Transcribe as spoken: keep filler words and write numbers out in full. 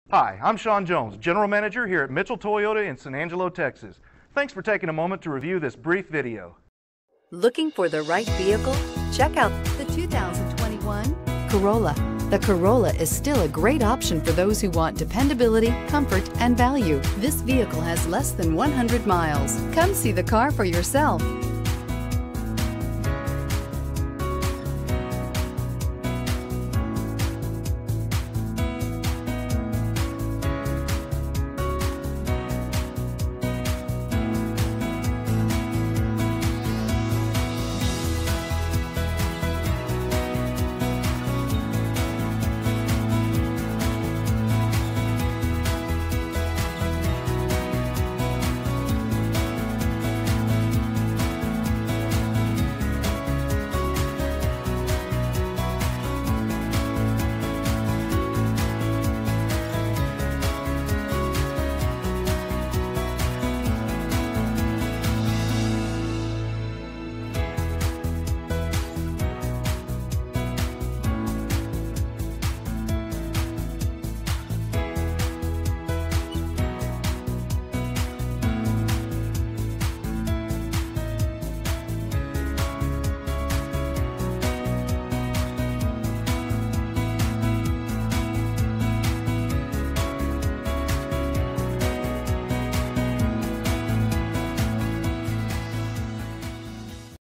Hi, I'm Sean Jones, General Manager here at Mitchell Toyota in San Angelo, Texas. Thanks for taking a moment to review this brief video. Looking for the right vehicle? Check out the two thousand twenty-one Corolla. The Corolla is still a great option for those who want dependability, comfort, and value. This vehicle has less than one hundred miles. Come see the car for yourself.